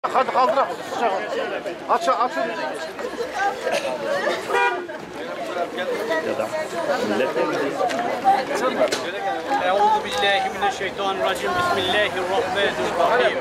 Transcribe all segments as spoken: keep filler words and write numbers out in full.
Hadi kaldırak. Aç aç. Euzu billahi mineşşeytanirracim. Bismillahirrahmanirrahim.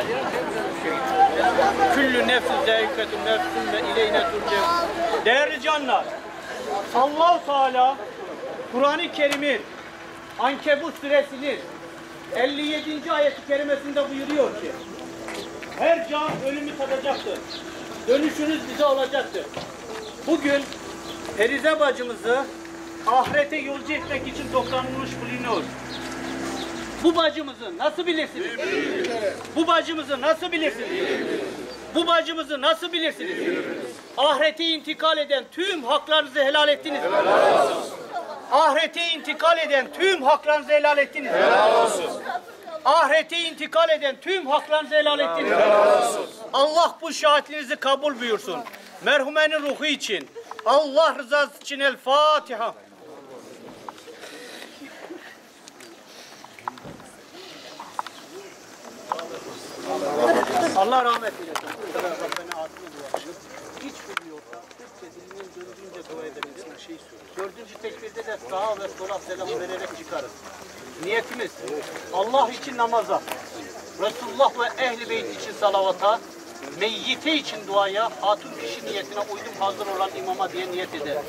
Küllü nefsin zâiketun nefsin ve ileyne turcaun. Değerli canlar, Allah-u Teala Kur'an-ı Kerim'in Ankebut suresinin elli yedinci ayet-i kerimesinde buyuruyor ki her can ölümü tadacaktır. Dönüşünüz bize olacaktır. Bugün Ferize bacımızı ahirete yolcu etmek için toplanmış bulunuyor. Bu bacımızı nasıl bilirsiniz? Bu bacımızı nasıl bilirsiniz? Bu bacımızı nasıl bilirsiniz? Ahirete intikal eden tüm haklarınızı helal ettiniz. Helal olsun. Ahirete intikal eden tüm haklarınızı helal ettiniz. Helal olsun. Ahirete intikal eden tüm haklarınızı helal ettiniz. Helal olsun. Allah bu şahitliğinizi kabul buyursun. Merhumenin ruhu için, Allah rızası için El Fatiha. Allah rahmet eylesin. Hiç bilmiyor. Kediliğinin döndüğünce dua edebiliriz. Şey Dördüncü tekbirde de sağa ve sola selam vererek çıkarız. Niyetimiz Allah için namaza, Resulullah ve ehl-i beyt için salavata, meyyite için duaya, hatun kişi niyetine uydum hazır olan imama diye niyet eder.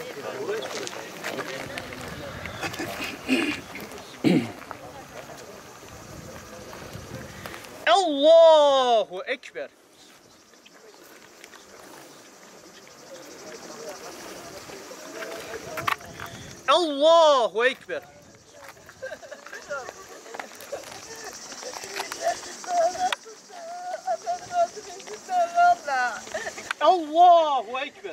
Allahu Ekber. Allahu Ekber. Allahu Ekber.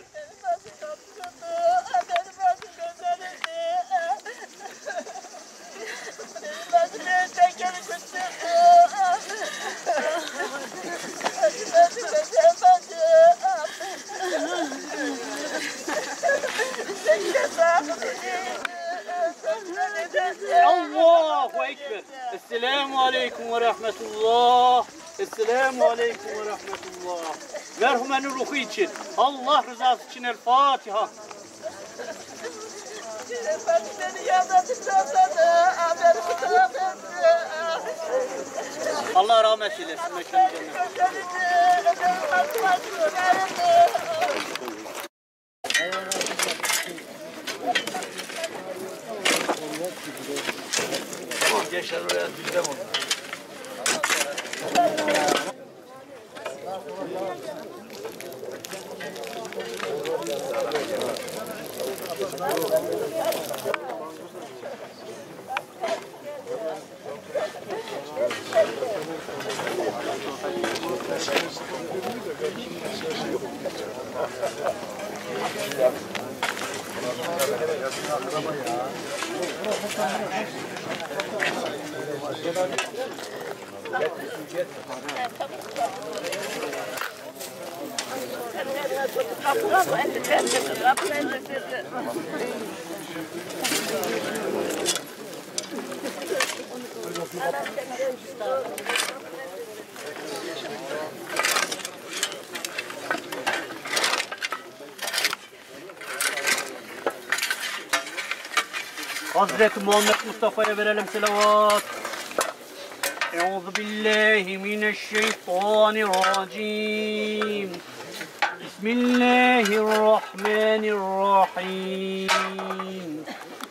Allahu Ekber. Esselamu Aleyküm ve Rahmetullah. Esselamu Aleyküm ve Rahmetullah. Merhumenin ruhu için, Allah rızası için El Fatiha. Allah rahmet eylesin. Mekanı Geçer oraya düzlem onu. Hazreti Muhammed Mustafa'ya verelim selavat. Euzu billahi mineşşeytanirracim. Bismillahirrahmanirrahim.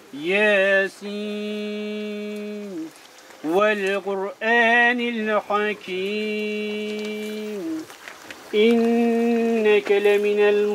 Yasin vel Kur'anil hakim. İnneke leminel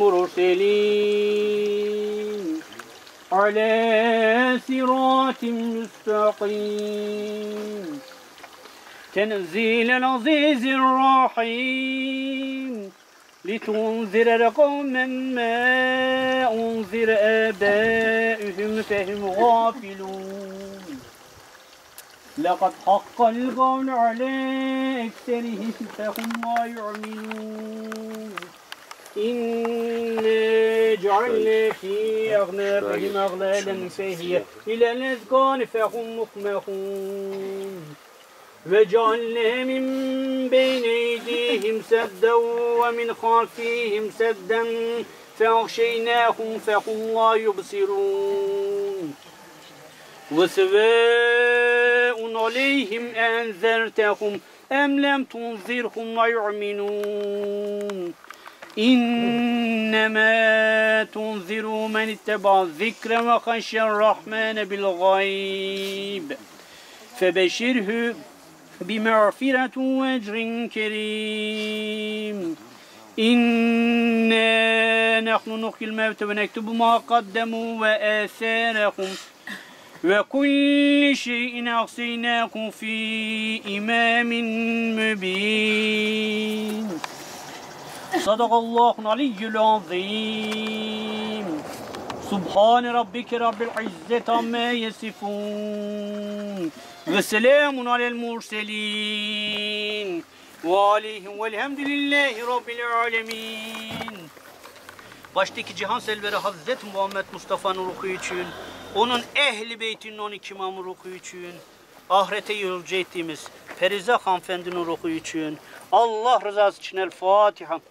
murselin. Ala siratin müstakim. Tenzilel azizir rahim. لِتُنْذِرَ قَوْمًا مَا أُنْذِرَ آبَاؤُهُمْ فَهُمْ غَافِلُونَ لَقَدْ حَقَّ الْقَوْلُ عَلَى أَكْثَرِهِمْ فَهُمْ لَا يُؤْمِنُونَ إِنَّا جَعَلْنَا فِي أَعْنَاقِهِمْ أَغْلَالًا فَهِيَ إِلَى الْأَذْقَانِ فَهُمْ مُقْمَحُونَ وجعلنا من بين أيديهم سدا ومن خلفهم سدا فأغشيناهم فهم لا يبصرون وسواء عليهم أنذرتهم أم لم تنذرهم لا يؤمنون إنما تنذر من اتبع الذكر وخشى الرحمن بالغيب فبشره بمغفرة وأجر كريم إنا نحن نحيي الموتى ونكتب ما قدموا وآثارهم وكل شيء أحصيناه في إمام مبين صدق الله العلي العظيم سبحان ربك رب العزة عما يصفون وسلام على المرسلين وعليهم والحمد لله رب العالمين. Baştaki cihan selveri Hazreti Muhammed Mustafa'nın ruhu için, onun ehli beytinin on iki imamı ruhu için, ahirete yolcu ettiğimiz Ferize hanımefendinin ruhu için, Allah rızası için El Fatiha.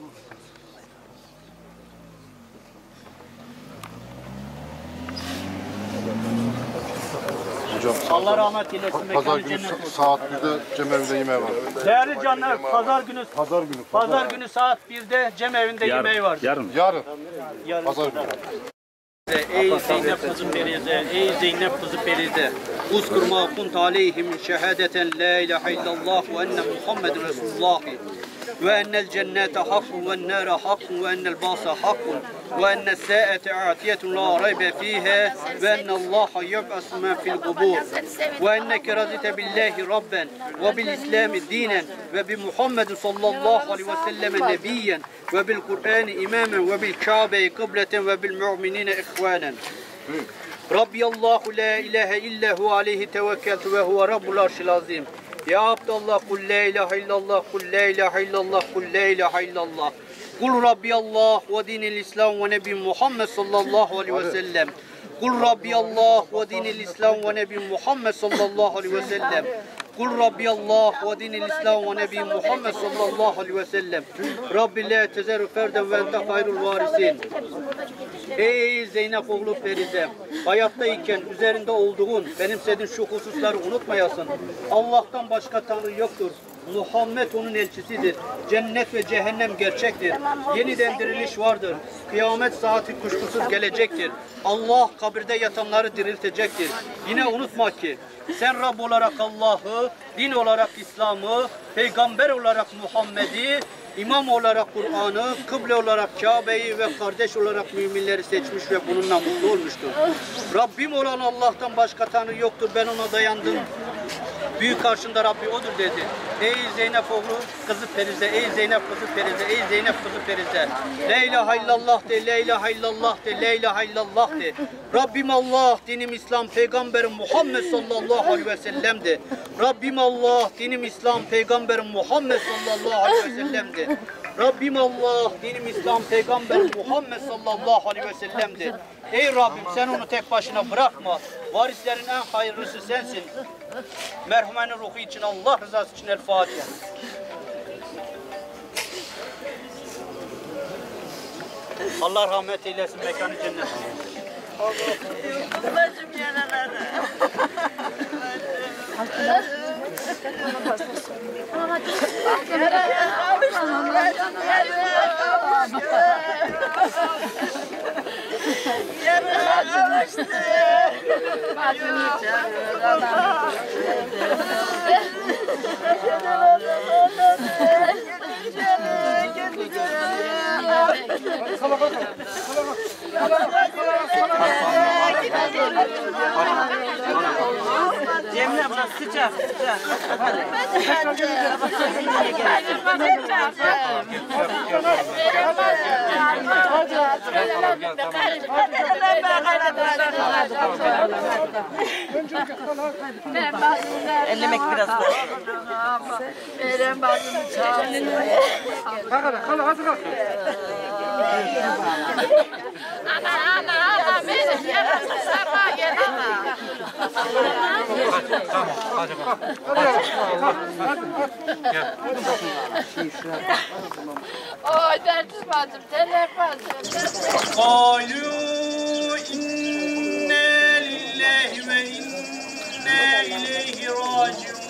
Hocam, Allah rahmet eylesin. Pazar günü sa saat birde cemevinde yemeği var. Değerli canlar, pazar günü Pazar günü. pazar, pazar günü saat birde cemevinde Yarın, yemeği var. Yarın. Yarın. Yarın. Pazar günü. Ey Zeynep kızım Perize, ey Zeynep kızı Perize. Uzkur ma kunt aleyhim şehadeten la ilahe illallah ve enne Muhammeden Resulullah. Ve ennel cennete hakkun ve ennâre hakkun ve ennel bâsa hakkun ve ennel sâete âtiyetun la raybe fîhe ve ennallâhe yub'asu men fil kubur ve enneke razite billahi rabben ve bil islami dinen ve bi Muhammedin sallallahu aleyhi ve selleme nebiyyen ve bil Kur'an imamen ve bil Kâbe'yi kıbleten ve bil mu'minine ihvanen. Rabbi Allahu la ilahe illa hu aleyhi tevekkeltu ve huve rabbul arşil azim. Ya Abdallah kul la ilahe illallah kul la ilahe illallah kul la ilahe illallah. Kul Rabbi Allah ve dinil İslam ve Nebi Muhammed sallallahu aleyhi ve sellem. Kul Rabbi Allah ve dinil İslam ve Nebi Muhammed sallallahu aleyhi ve sellem. Kul Rabbi Allah ve dinil İslam ve Nebi Muhammed sallallahu aleyhi ve sellem. Rabbi la tezeru ferden ve ente hayrul varisin. Ey Zeynep oğlu Perize, hayattayken üzerinde olduğun, benimsediğin şu hususları unutmayasın. Allah'tan başka Tanrı yoktur. Muhammed onun elçisidir. Cennet ve cehennem gerçektir. Yeniden diriliş vardır. Kıyamet saati kuşkusuz gelecektir. Allah kabirde yatanları diriltecektir. Yine unutma ki sen Rab olarak Allah'ı, din olarak İslam'ı, peygamber olarak Muhammed'i, İmam olarak Kur'an'ı, kıble olarak Kabe'yi ve kardeş olarak müminleri seçmiş ve bununla mutlu olmuştur. Rabbim olan Allah'tan başka Tanrı yoktur. Ben ona dayandım. Büyük karşında Rabbi odur dedi. Ey Zeynep oğlu kızı Perize, ey Zeynep kızı Perize, ey Zeynep kızı Perize. La ilahe illallah de, la ilahe illallah de, la ilahe illallah de. Rabbim Allah, dinim İslam, peygamberim Muhammed sallallahu aleyhi ve sellem de. Rabbim Allah, dinim İslam, peygamberim Muhammed sallallahu aleyhi ve sellem de. Rabbim Allah, dinim İslam, peygamberim Muhammed sallallahu aleyhi ve sellem de. Ey Rabbim sen onu tek başına bırakma. Varislerin en hayırlısı sensin. Merhumenin ruhu için, Allah rızası için El Fatiha. Allah rahmet eylesin, mekanı cennet. Babacım yaraları. Yaralar kavuştu. Cemile bırak sıcak sıcak. Ellemek biraz da. Eren bazını çağırıyor. Kalk hadi, kalk hadi kalk. Ana ana ana benim yarası sarma gel ana. Tamam, hadi bakalım. Oy dertsiz bacım, telef bacım. قالوا إنا لله وإنا إليه راجعون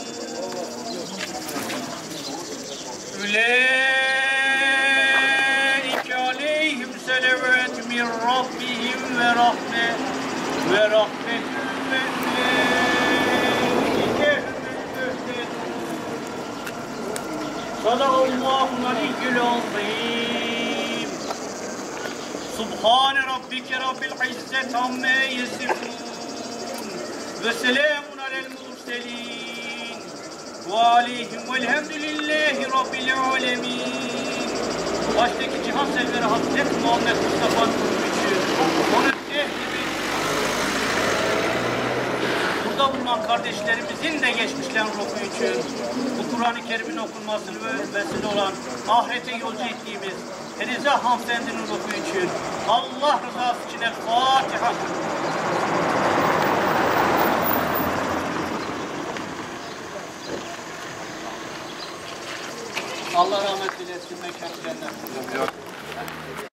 أولئك عليهم صلوات من ربهم ورحمة ورحمة وأولئك هم المهتدون صدق الله العلي العظيم سبحان ربك رب العزة عما يصفون وسلام على المرسلين وعليهم والحمد لله رب العالمين. Baştaki cihan serveri Hazreti Muhammed Mustafa için onun ehli burada bulunan kardeşlerimizin de geçmişlerin ruhu için bu Kur'an-ı Kerim'in okunmasını ve vesile olan ahirete yolcu ettiğimiz Ferize hanımefendinin ruhu için Allah rızası için El Fatiha. Allah rahmet eylesin, mekanı cennet.